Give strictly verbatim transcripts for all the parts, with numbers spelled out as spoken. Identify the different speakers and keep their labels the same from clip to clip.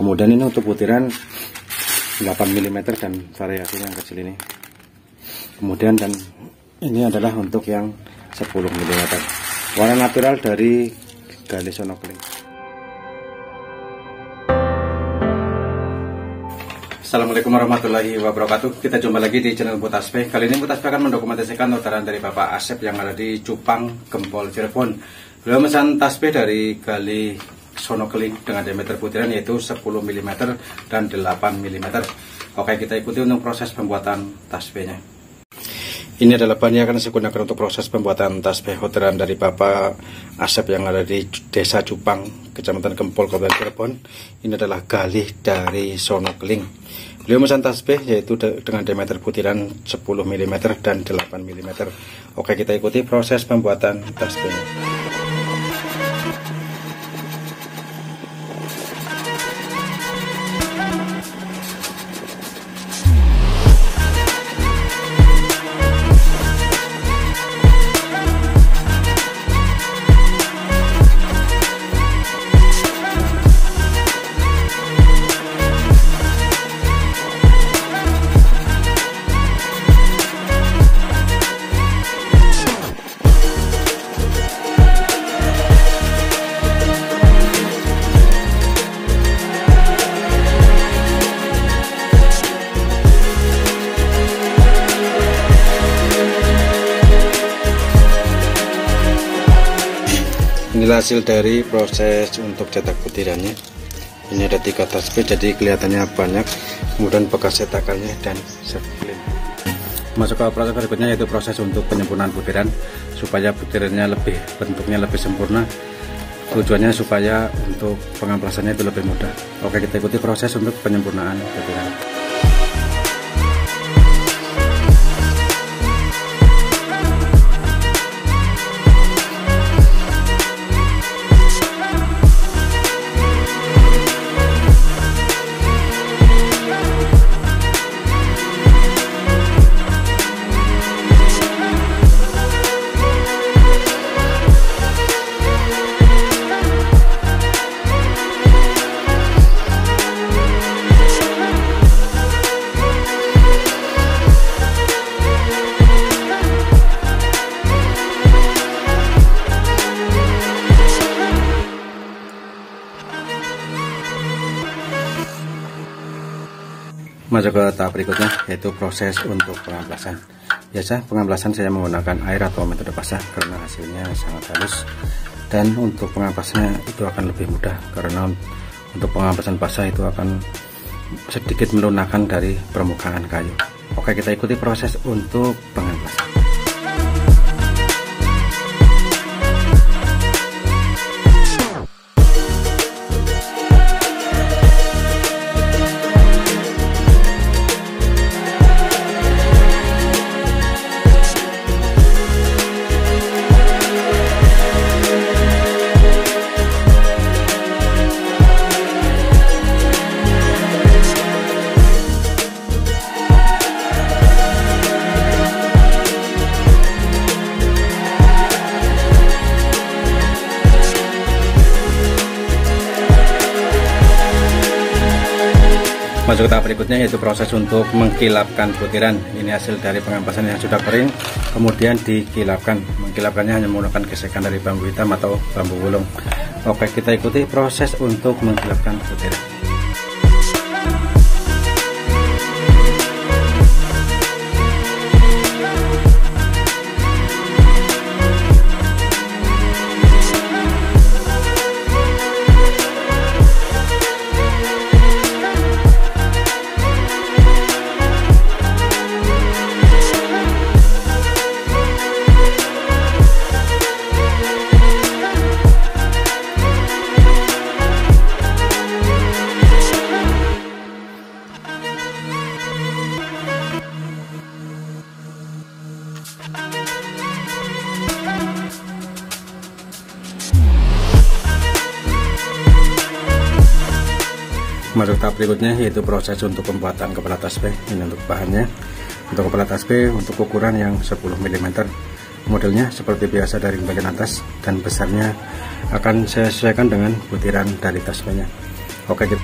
Speaker 1: Kemudian ini untuk butiran delapan milimeter dan variasinya yang kecil ini. Kemudian dan ini adalah untuk yang sepuluh milimeter. Warna natural dari Gali Sonokeling. Assalamualaikum warahmatullahi wabarakatuh. Kita jumpa lagi di channel Bu Tasbih. Kali ini Bu Tasbih akan mendokumentasikan orderan dari Bapak Asep yang ada di Cupang, Gempol, Cirebon. Beliau memesan tasbih dari Gali Sonokeling dengan diameter butiran yaitu sepuluh milimeter dan delapan milimeter. Oke, kita ikuti untuk proses pembuatan tasbihnya. Ini adalah bahan yang akan saya gunakan untuk proses pembuatan tasbih orderan dari Bapak Asep yang ada di Desa Cupang, Kecamatan Gempol, Kabupaten Cirebon. Ini adalah gali dari Sonokeling. Beliau memesan tasbih yaitu dengan diameter butiran sepuluh milimeter dan delapan milimeter. Oke, kita ikuti proses pembuatan tasbihnya. Inilah hasil dari proses untuk cetak butirannya. Ini ada tiga tasbih, jadi kelihatannya banyak. Kemudian bekas cetakannya dan sebelum masuk ke proses berikutnya yaitu proses untuk penyempurnaan butiran supaya butirannya lebih bentuknya lebih sempurna. Tujuannya supaya untuk pengamplasannya itu lebih mudah. Oke, kita ikuti proses untuk penyempurnaan butiran. Masuk ke tahap berikutnya yaitu proses untuk pengamplasan. Biasa pengamplasan saya menggunakan air atau metode basah karena hasilnya sangat halus, dan untuk pengamplasannya itu akan lebih mudah karena untuk pengamplasan basah itu akan sedikit melunakkan dari permukaan kayu. Oke, kita ikuti proses untuk pengamplasan. Masuk ke tahap berikutnya yaitu proses untuk mengkilapkan butiran. Ini hasil dari pengamplasan yang sudah kering, kemudian dikilapkan. Mengkilapkannya hanya menggunakan gesekan dari bambu hitam atau bambu gulung. Oke, kita ikuti proses untuk mengkilapkan butiran. Masuk tahap berikutnya yaitu proses untuk pembuatan kepala tasbih. Ini untuk bahannya. Untuk kepala tasbih untuk ukuran yang sepuluh milimeter. Modelnya seperti biasa dari bagian atas dan besarnya akan saya sesuaikan dengan butiran dari tasbihnya. Oke gitu.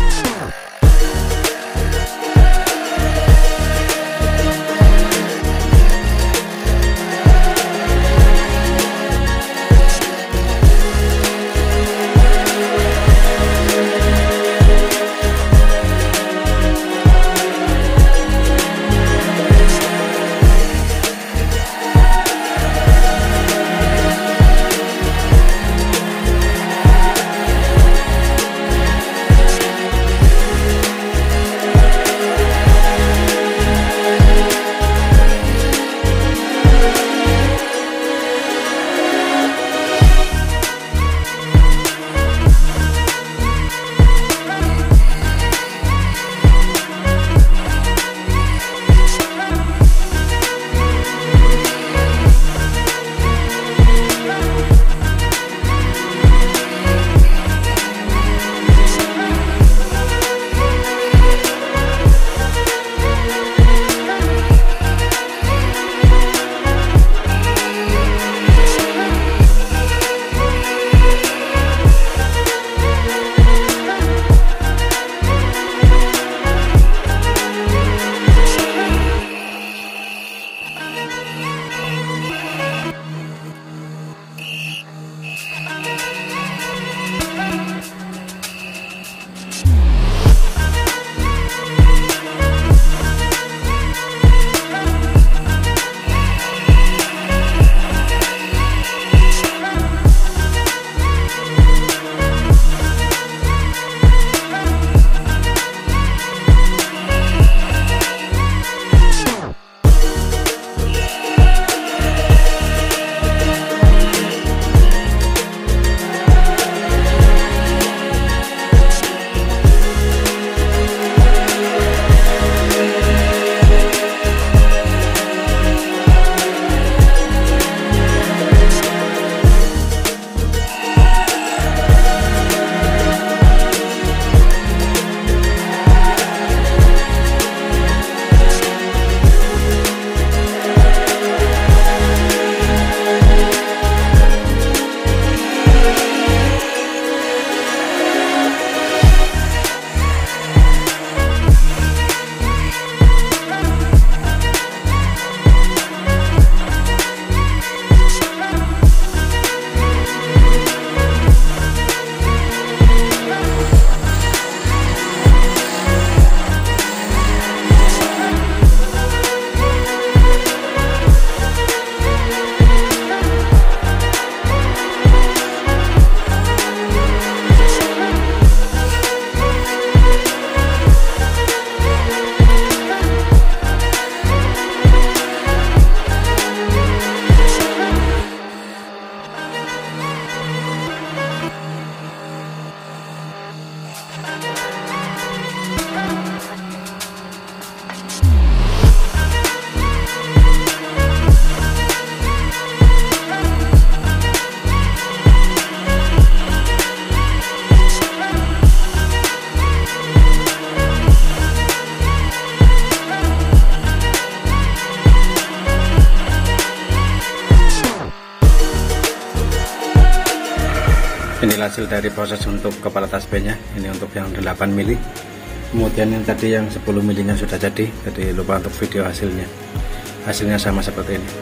Speaker 1: Ini hasil dari proses untuk kepala tasbihnya. Ini untuk yang delapan mili. Kemudian yang tadi yang sepuluh milinya sudah jadi. Jadi lupa untuk video hasilnya. Hasilnya sama seperti ini.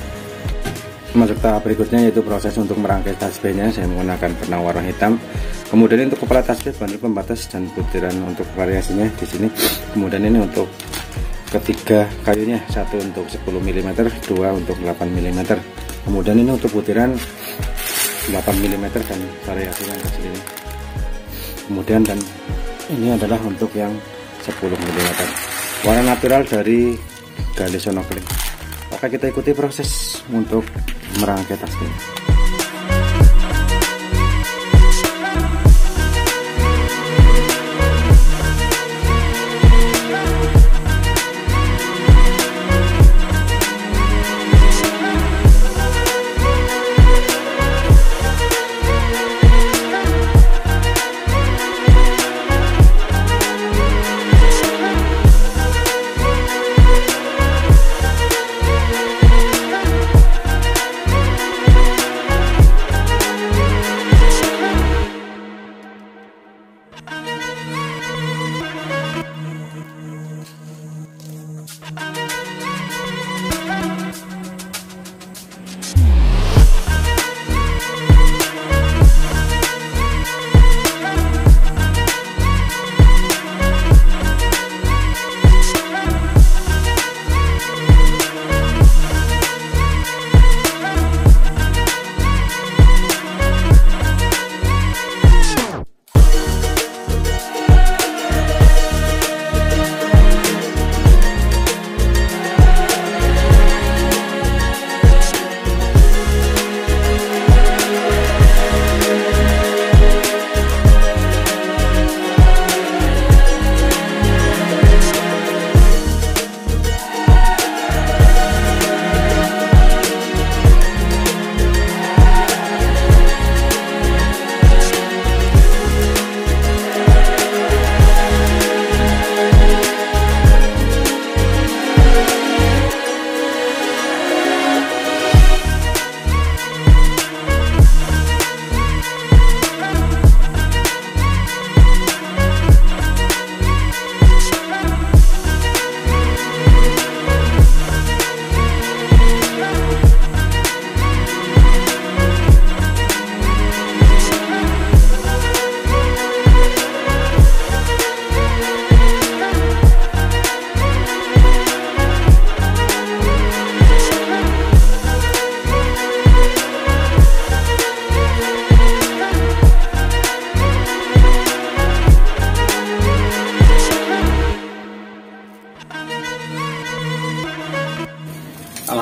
Speaker 1: Masuk tahap berikutnya yaitu proses untuk merangkai tasbihnya. Saya menggunakan benang warna hitam. Kemudian untuk kepala tasbih, bandul pembatas dan butiran untuk variasinya di sini. Kemudian ini untuk ketiga kayunya, satu untuk sepuluh milimeter, dua untuk delapan milimeter. Kemudian ini untuk butiran delapan milimeter dan variasinya ke sini. Kemudian dan ini adalah untuk yang sepuluh milimeter. Warna natural dari Gali Sonokling. Oke, kita ikuti proses untuk merangkai tasbih.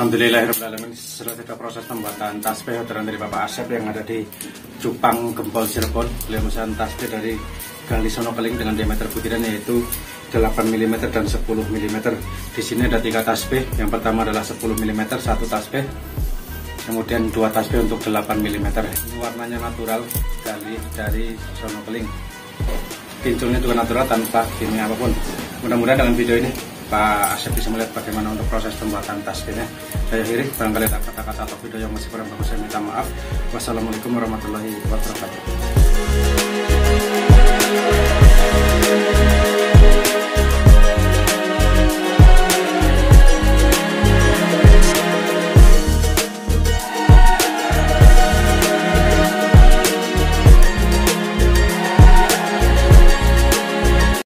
Speaker 1: Alhamdulillahirrahmanirrahim, selesai proses pembuatan tasbih orderan dari Bapak Asep yang ada di Cupang Gempol Cirebon. Beliau memesan tasbih dari gali sonokeling dengan diameter butiran yaitu delapan milimeter dan sepuluh milimeter. Di sini ada tiga tasbih. Yang pertama adalah sepuluh milimeter, satu tasbih. Kemudian dua tasbih untuk delapan milimeter. Ini warnanya natural, gali dari sonokeling. Pinculnya juga natural tanpa kimia apapun. Mudah-mudahan dalam video ini Pak Asep bisa melihat bagaimana untuk proses pembuatan tasbihnya. Saya akhiri, barangkali ada kata-kata atau video yang masih kurang bagus saya minta maaf. Wassalamualaikum warahmatullahi wabarakatuh.